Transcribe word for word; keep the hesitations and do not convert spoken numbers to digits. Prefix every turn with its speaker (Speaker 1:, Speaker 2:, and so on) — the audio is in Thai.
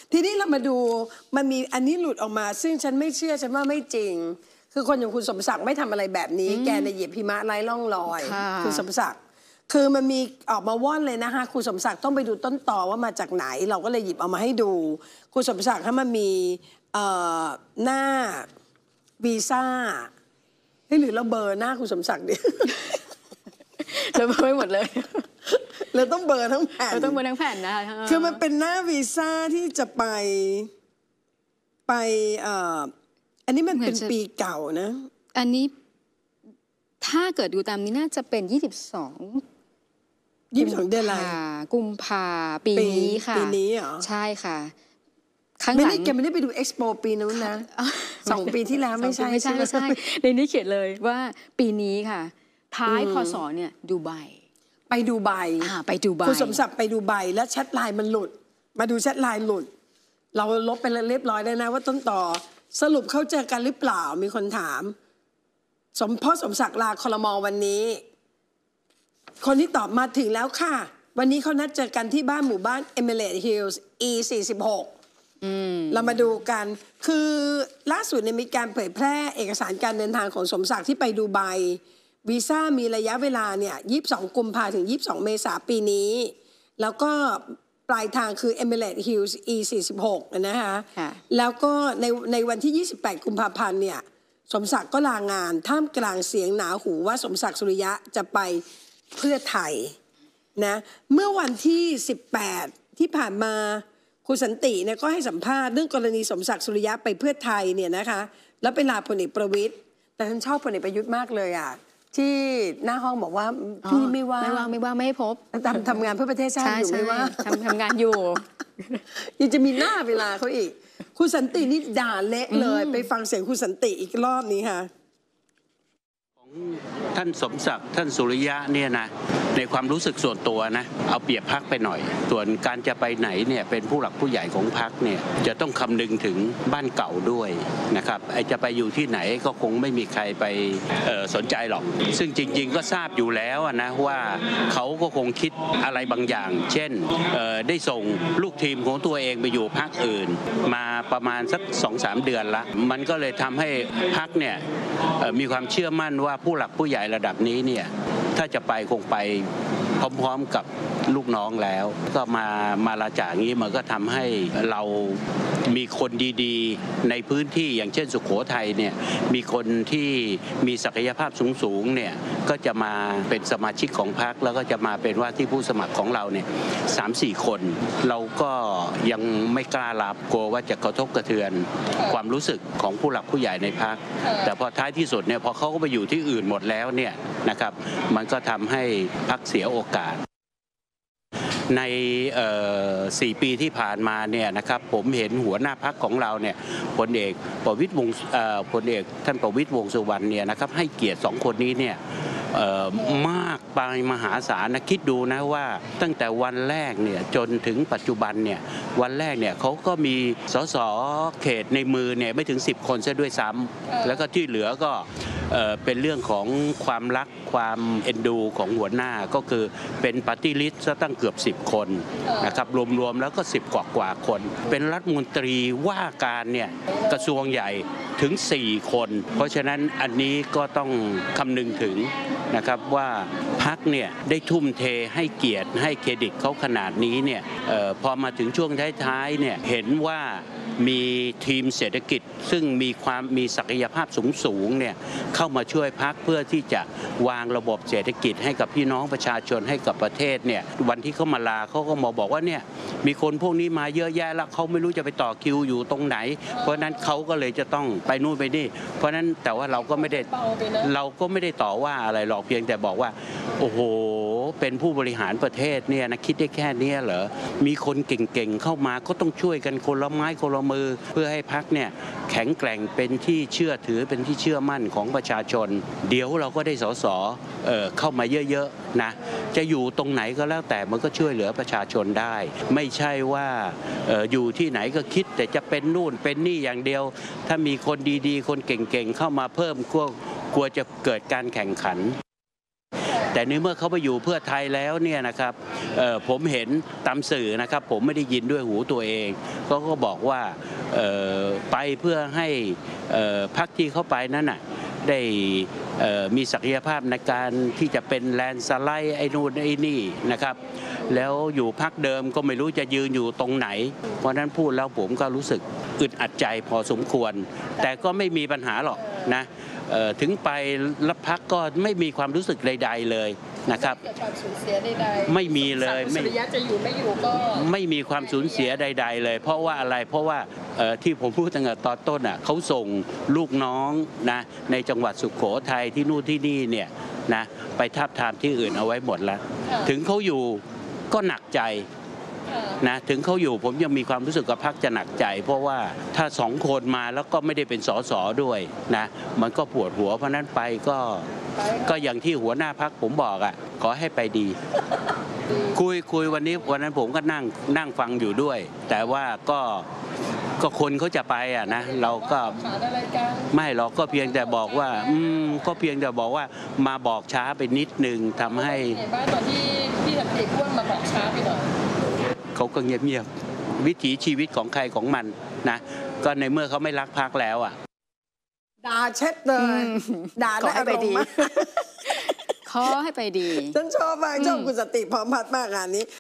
Speaker 1: ทีนี้เรามาดูมันมีอันนี้หลุดออกมาซึ่งฉันไม่เชื่อฉันว่าไม่จริงคือคนอย่างคุณสมศักดิ์ไม่ทำอะไรแบบนี้แกในเหยียบหิมะไร้ร่องรอยคุณสมศักดิ์คือมันมีออกมาว่อนเลยนะคะคุณสมศักดิ์ต้องไปดูต้นตอว่ามาจากไหนเราก็เลยหยิบเอามาให้ดูคุณสมศักดิ์ถ้ามันมีหน้าวีซ่าหรือเราเบอร์หน้าคุณสมศักดิ์ดิ
Speaker 2: เราเบอร์ไม่หมดเลย
Speaker 1: เราต้องเบอร์ทั้งแผ่น
Speaker 2: เราต้องเบอร์ทั้งแผ่นนะคะ
Speaker 1: คือมันเป็นหน้าวีซ่าที่จะไปไปเอ่ออันนี้มันเป็นปีเก่านะ
Speaker 2: อันนี้ถ้าเกิดดูตามนี้น่าจะเป็นยี่สิบสอง
Speaker 1: ยี่สิบสองเดือนอะไร
Speaker 2: กุมภาปีนี้ค่ะ
Speaker 1: ปีนี้เหรอ
Speaker 2: ใช่ค่ะครั้งห
Speaker 1: ลัง
Speaker 2: ไม่
Speaker 1: ได้แกไม่ได้ไปดูเอ็กซ์โปปีนู้นนะสองปีที่แล้วไม่ใช่
Speaker 2: ไม่ใช่ไม่ใช่ในนี้เขียนเลยว่าปีนี้ค่ะท้ายพศเนี่ยดูไบ
Speaker 1: ไปดูไบ
Speaker 2: ไปดูไบ
Speaker 1: คุณสมศักดิ์ไปดูไบแล้วแชทไลน์มันหลุดมาดูแชทไลน์หลุดเราลบไปเรียบร้อยแล้วนะว่าต้นต่อสรุปเขาเจอกันหรือเปล่ามีคนถามสมพ่อสมศักดิ์ลาครม.วันนี้คนที่ตอบมาถึงแล้วค่ะวันนี้เขานัดเจอกันที่บ้านหมู่บ้าน Emirate Hills อี สี่สิบหก เรามาดูกันคือล่าสุดเนี่ยมีการเผยแพร่เอกสารการเดินทางของสมศักดิ์ที่ไปดูไบวีซ่ามีระยะเวลาเนี่ยยี่สิบสองกุมภาพันธ์ถึงยี่สิบสองเมษายนปีนี้แล้วก็ปลายทางคือ Emirate Hills อี สี่สิบหก นะคะแล้วก็ในในวันที่ยี่สิบแปดกุมภาพันธ์เนี่ยสมศักดิ์ก็ลางานท่ามกลางเสียงหนาหูว่าสมศักดิ์สุริยะจะไปเพื่อไทยนะเมื่อวันที่สิบแปดที่ผ่านมาคุณสันติเนี่ยก็ให้สัมภาษณ์เรื่องกรณีสมศักดิ์สุริยะไปเพื่อไทยเนี่ยนะคะแล้วไปลาพลเอกประวิตรแต่ฉันชอบพลเอกประยุทธ์มากเลยอ่ะที่หน้าห้องบอกว่าพี่ไม่ว่าง
Speaker 2: ไม่ว่างไม่ว่างไม่ให้พบ
Speaker 1: ทำทำงานเพื่อประเทศชาติอยู่ไม่ว่า
Speaker 2: ทำทำงานอยู่
Speaker 1: ยังจะมีหน้าเวลาเขาอีกคุณสันตินี่ด่าเละเลยไปฟังเสียงคุณสันติอีกรอบนี้ค่ะ
Speaker 3: ท่านสมศักดิ์ท่านสุริยะเนี่ยนะในความรู้สึกส่วนตัวนะเอาเปรียบพรรคไปหน่อยส่วนการจะไปไหนเนี่ยเป็นผู้หลักผู้ใหญ่ของพรรคเนี่ยจะต้องคำนึงถึงบ้านเก่าด้วยนะครับไอจะไปอยู่ที่ไหนก็คงไม่มีใครไปสนใจหรอกซึ่งจริงๆก็ทราบอยู่แล้วนะว่าเขาก็คงคิดอะไรบางอย่าง เช่นได้ส่งลูกทีมของตัวเองไปอยู่พรรคอื่นมาประมาณสัก สองถึงสาม เดือนละมันก็เลยทำให้พรรคเนี่ยมีความเชื่อมั่นว่าผู้หลักผู้ใหญ่ระดับนี้เนี่ยถ้าจะไปคงไปพร้อมๆกับลูกน้องแล้วก็มามาลาจากนี้มันก็ทำให้เรามีคนดีๆในพื้นที่อย่างเช่นสุโขทัยเนี่ยมีคนที่มีศักยภาพสูงๆเนี่ยก็จะมาเป็นสมาชิกของพรรคแล้วก็จะมาเป็นว่าที่ผู้สมัครของเราเนี่ยสามสี่คนเราก็ยังไม่กล้ารับกลัวว่าจะกระทบกระเทือนความรู้สึกของผู้หลักผู้ใหญ่ในพรรคแต่พอท้ายที่สุดเนี่ยพอเขาก็ไปอยู่ที่อื่นหมดแล้วเนี่ยนะครับมันก็ทำให้พรรคเสียโอกาสในสี่ปีที่ผ่านมาเนี่ยนะครับผมเห็นหัวหน้าพรรคของเราเนี่ยพลเอกประวิตรวงศ์พลเอกท่านประวิตรวงษ์สุวรรณเนี่ยนะครับให้เกียรติสองคนนี้เนี่ยมากไปมหาศาลนะคิดดูนะว่าตั้งแต่วันแรกเนี่ยจนถึงปัจจุบันเนี่ยวันแรกเนี่ยเขาก็มีสสเขตในมือเนี่ยไม่ถึงสิบคนซะด้วยซ้ำแล้วก็ที่เหลือก็เป็นเรื่องของความรักความเอ็นดูของหัวหน้าก็คือเป็นปาร์ตี้ลิสต์ซะตั้งเกือบสิบคนนะครับรวมๆแล้วก็สิบกว่ากว่าคนเป็นรัฐมนตรีว่าการเนี่ยกระทรวงใหญ่ถึงสี่คนเพราะฉะนั้นอันนี้ก็ต้องคำนึงถึงนะครับว่าพรรคเนี่ยได้ทุ่มเทให้เกียรติให้เครดิตเขาขนาดนี้เนี่ยเอ่อพอมาถึงช่วงท้ายๆเนี่ยเห็นว่ามีทีมเศรษฐกิจซึ่งมีความมีศักยภาพสูงๆเนี่ยเข้ามาช่วยพรรคเพื่อที่จะวางระบบเศรษฐกิจให้กับพี่น้องประชาชนให้กับประเทศเนี่ยวันที่เขามาลาเขาก็มาบอกว่าเนี่ยมีคนพวกนี้มาเยอะแยะแล้วเขาไม่รู้จะไปต่อคิวอยู่ตรงไหนเพราะนั้นเขาก็เลยจะต้องไปนู่นไปนี่เพราะนั้นแต่ว่าเราก็ไม่ได้เราก็ไม่ได้ต่อว่าอะไรหรอกเพียงแต่บอกว่าโอ้โหเป็นผู้บริหารประเทศเนี่ยนะคิดได้แค่นี้เหรอมีคนเก่งๆเข้ามาก็ต้องช่วยกันคนละไม้คนละมือเพื่อให้พรรคเนี่ยแข็งแกร่งเป็นที่เชื่อถือเป็นที่เชื่อมั่นของประชาชนเดี๋ยวเราก็ได้สสเอ่อเข้ามาเยอะๆนะจะอยู่ตรงไหนก็แล้วแต่มันก็ช่วยเหลือประชาชนได้ไม่ใช่ว่าเอ่ออยู่ที่ไหนก็คิดแต่จะเป็นนู่นเป็นนี่อย่างเดียวถ้ามีคนดีๆคนเก่งๆเข้ามาเพิ่มกลัวกลัวจะเกิดการแข่งขันแต่ในเมื่อเขาไปอยู่เพื่อไทยแล้วเนี่ยนะครับเอ่อผมเห็นตามสื่อนะครับผมไม่ได้ยินด้วยหูตัวเองก็ก็บอกว่าเอ่อไปเพื่อให้เอ่อพรรคที่เข้าไปนั้นน่ะได้เอ่อมีศักยภาพในการที่จะเป็นแลนด์สไลด์ไอ้นู่นไอ้นี่นะครับแล้วอยู่พรรคเดิมก็ไม่รู้จะยืนอยู่ตรงไหนเพราะนั้นพูดแล้วผมก็รู้สึกอึดอัดใจพอสมควรแต่ก็ไม่มีปัญหาหรอกนะถึงไปรับพักก็ไม่มีความรู้สึกใดๆเลยนะครับ
Speaker 4: ความสูญเสียใดๆ
Speaker 3: ไม่มีเลย
Speaker 4: ไม่จะอยู่ไม่อยู่ก็
Speaker 3: ไม่มีความสูญเสียใดๆเลยเพราะว่าอะไรเพราะว่าที่ผมพูดตั้งแต่ตอนต้นอ่ะเขาส่งลูกน้องนะในจังหวัดสุโขทัยที่นู่นที่นี่เนี่ยนะไปทาบทามที่อื่นเอาไว้หมดแล้วถึงเขาอยู่ก็หนักใจนะถึงเขาอยู่ผมยังมีความรู้สึกว่าพรรคจะหนักใจเพราะว่าถ้าสองคนมาแล้วก็ไม่ได้เป็นสสด้วยนะมันก็ปวดหัวเพราะนั้นไปก็ก็อย่างที่หัวหน้าพรรคผมบอกอ่ะขอให้ไปดีคุยคุยวันนี้วันนั้นผมก็นั่งนั่งฟังอยู่ด้วยแต่ว่าก็ก็คนเขาจะไปอ่ะนะเราก็ไม่หรอกก็เพียงแต่บอกว่าอืมก็เพียงแต่บอกว่ามาบอกช้าไปนิดนึงทำให้
Speaker 4: บ้านตอนที่พี่สันติพูดมาบอกช้าไปหน่อย
Speaker 3: เขาก็เงียบๆวิถีชีวิตของใครของมันนะก็ในเมื่อเขาไม่รักพรรคแล้วอ่ะ
Speaker 1: ด่าเช็ดเลยด่าได้อารมณ์มาก
Speaker 2: ขอให้ไปดี
Speaker 1: ฉันชอบมากชอบคุณสติพร้อมพัฒน์มากงานนี้